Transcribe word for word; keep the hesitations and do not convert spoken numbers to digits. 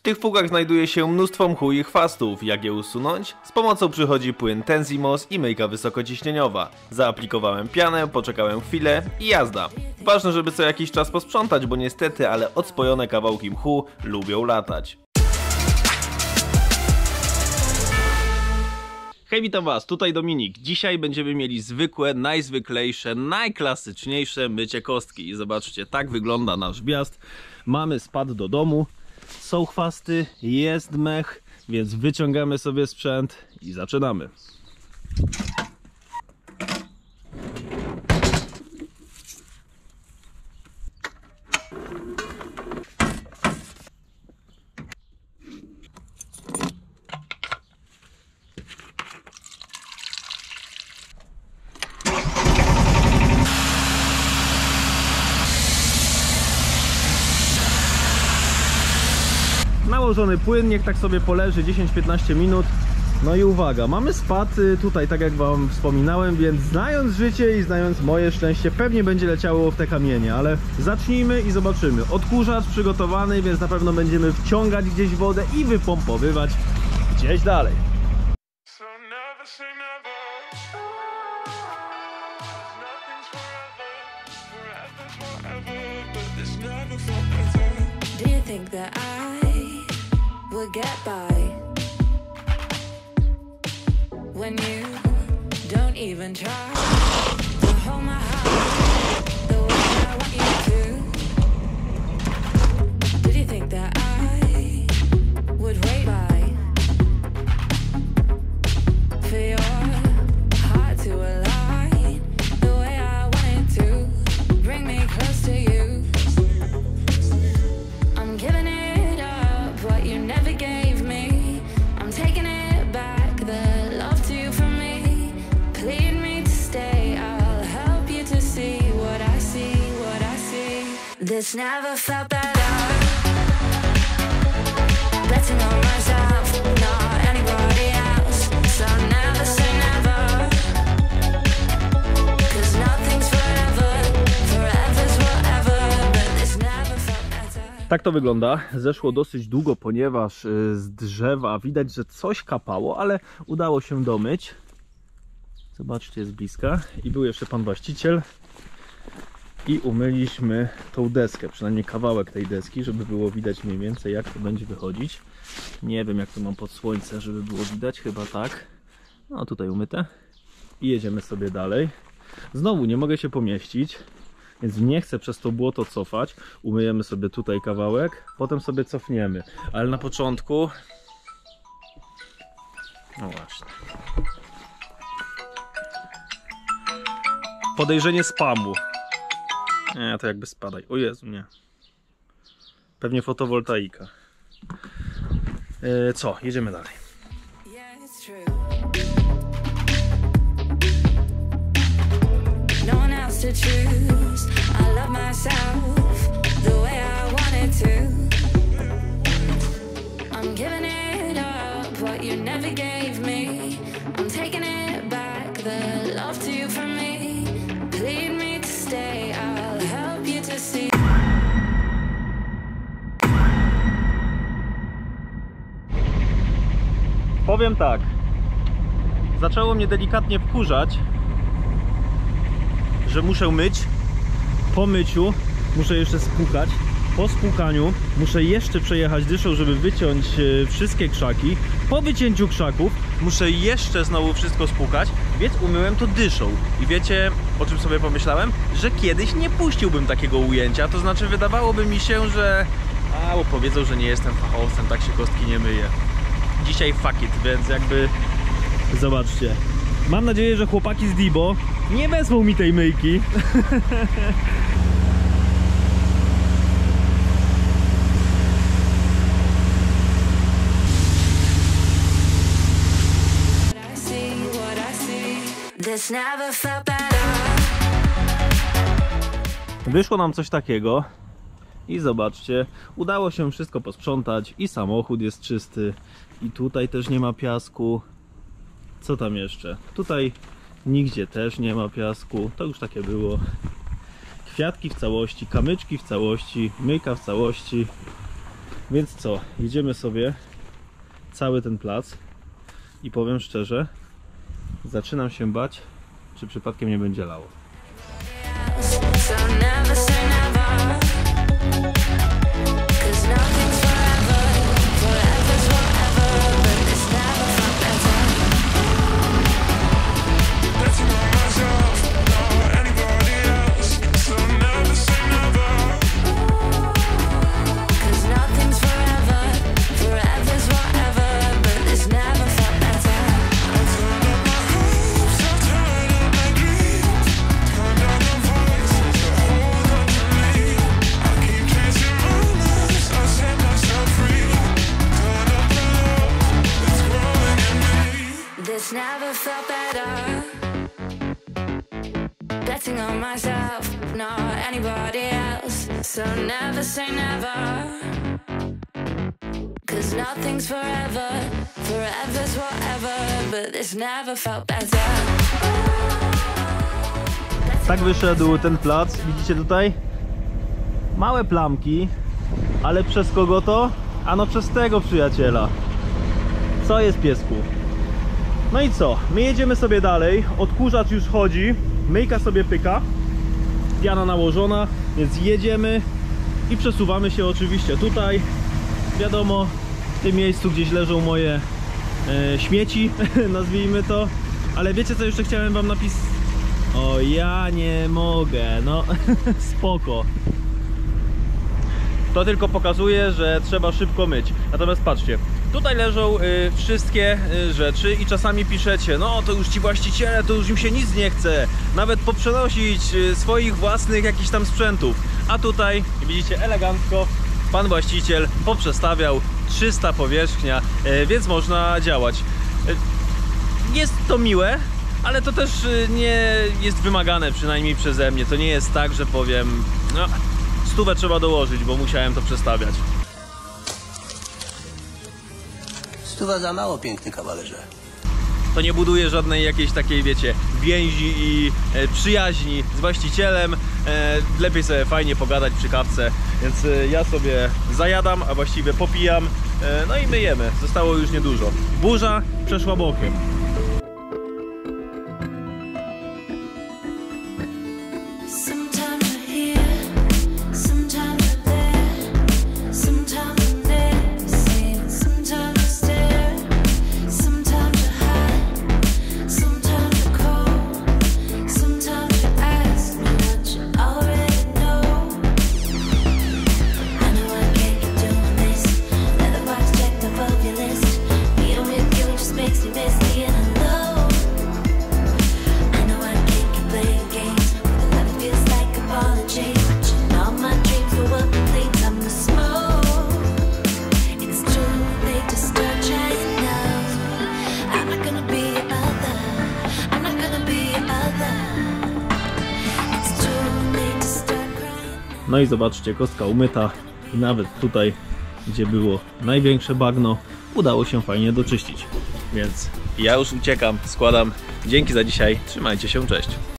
tych fugach znajduje się mnóstwo mchu i chwastów. Jak je usunąć? Z pomocą przychodzi płyn Tenzimos i myjka wysokociśnieniowa. Zaaplikowałem pianę, poczekałem chwilę i jazda. Ważne, żeby co jakiś czas posprzątać, bo niestety, ale odspojone kawałki mchu lubią latać. Hej, witam was, tutaj Dominik. Dzisiaj będziemy mieli zwykłe, najzwyklejsze, najklasyczniejsze mycie kostki. I zobaczcie, tak wygląda nasz wjazd. Mamy spad do domu, są chwasty, jest mech, więc wyciągamy sobie sprzęt i zaczynamy. Nałożony płyn, niech tak sobie poleży dziesięć do piętnastu minut. No i uwaga, mamy spad tutaj, tak jak wam wspominałem, więc znając życie i znając moje szczęście, pewnie będzie leciało w te kamienie, ale zacznijmy i zobaczymy. Odkurzacz przygotowany, więc na pewno będziemy wciągać gdzieś wodę i wypompowywać gdzieś dalej. Do you think that I would get by when you don't even try to hold my heart the way I want you to? Did you think that I would wait by for your heart to align the way I want it to? Bring me close to you. I'm giving it up what you never gave me. I'm taking it back, the love to you from me. Plead me to stay, I'll help you to see what I see, what I see. This never felt better. Betting on myself, not anybody else. So never say never, 'cause nothing's forever, forever's whatever. But this never felt better. Tak to wygląda. Zeszło dosyć długo, ponieważ z drzewa widać, że coś kapało, ale udało się domyć. Zobaczcie, jest bliska. I był jeszcze pan właściciel. I umyliśmy tą deskę, przynajmniej kawałek tej deski, żeby było widać mniej więcej, jak to będzie wychodzić. Nie wiem, jak to mam pod słońce, żeby było widać, chyba tak. No tutaj umyte. I jedziemy sobie dalej. Znowu nie mogę się pomieścić, więc nie chcę przez to błoto cofać. Umyjemy sobie tutaj kawałek, potem sobie cofniemy. Ale na początku... No właśnie. Podejrzenie spamu. Nie, to jakby spadaj. O Jezu, nie. Pewnie fotowoltaika. Yy, co? Jedziemy dalej. Yeah, it's true. No one else to choose. I love myself the way I wanted to. I'm giving it up what you never gave me. I'm taking it back, the love to you from me. Plead me to stay, I'll help you to see. Powiem tak. Zaczęło mnie delikatnie wkurzać, że muszę myć. Po myciu muszę jeszcze spłukać. Po spłukaniu muszę jeszcze przejechać dyszą, żeby wyciąć wszystkie krzaki. Po wycięciu krzaków muszę jeszcze znowu wszystko spłukać, więc umyłem to dyszą. I wiecie, o czym sobie pomyślałem? Że kiedyś nie puściłbym takiego ujęcia. To znaczy wydawałoby mi się, że... A, bo powiedzą, że nie jestem fachowcem, tak się kostki nie myje. Dzisiaj fuck it, więc jakby... Zobaczcie. Mam nadzieję, że chłopaki z Dibo nie wezmą mi tej myjki. Wyszło nam coś takiego. I zobaczcie, udało się wszystko posprzątać i samochód jest czysty. I tutaj też nie ma piasku. Co tam jeszcze? Tutaj nigdzie też nie ma piasku. To już takie było. Kwiatki w całości, kamyczki w całości, myjka w całości. Więc co, jedziemy sobie cały ten plac i powiem szczerze, zaczynam się bać, czy przypadkiem nie będzie lało. So never say never, 'cause nothing's forever, forever's forever, but this never felt better. Betting on myself, not anybody else, so never say never, 'cause nothing's forever, forever's forever, but this never felt better. I've turned up my hopes, I've turned up my dreams, turned down the voices that hold on to me. I keep chasing rumors, I set myself free. Turn up the love that's growing in me. This never felt better. Betting on myself, not anybody else. So never say never, 'cause nothing's forever, forever's whatever, but this never felt better. Tak wyszedł ten plac, widzicie tutaj? Małe plamki, ale przez kogo to? Ano przez tego przyjaciela. Co jest, piesku? No i co? My jedziemy sobie dalej, odkurzacz już chodzi, myjka sobie pyka, piana nałożona, więc jedziemy i przesuwamy się oczywiście tutaj. Wiadomo, w tym miejscu gdzieś leżą moje e, śmieci, nazwijmy to. Ale wiecie, co jeszcze chciałem wam napisać? O, ja nie mogę, no spoko. To tylko pokazuje, że trzeba szybko myć. Natomiast patrzcie, tutaj leżą y, wszystkie y, rzeczy i czasami piszecie, no to już ci właściciele, to już im się nic nie chce, nawet poprzenosić y, swoich własnych jakichś tam sprzętów. A tutaj widzicie, elegancko pan właściciel poprzestawiał, trzysta powierzchnia, y, więc można działać. Y, jest to miłe, ale to też y, nie jest wymagane, przynajmniej przeze mnie. To nie jest tak, że powiem, no, stówę trzeba dołożyć, bo musiałem to przestawiać. Stuwa za mało, piękny kawalerze. To nie buduje żadnej jakiejś takiej, wiecie, więzi i e, przyjaźni z właścicielem. E, lepiej sobie fajnie pogadać przy kawce, więc e, ja sobie zajadam, a właściwie popijam, e, no i myjemy. Zostało już niedużo. Burza przeszła bokiem. No i zobaczcie, kostka umyta i nawet tutaj, gdzie było największe bagno, udało się fajnie doczyścić. Więc ja już uciekam, składam. Dzięki za dzisiaj, trzymajcie się, cześć.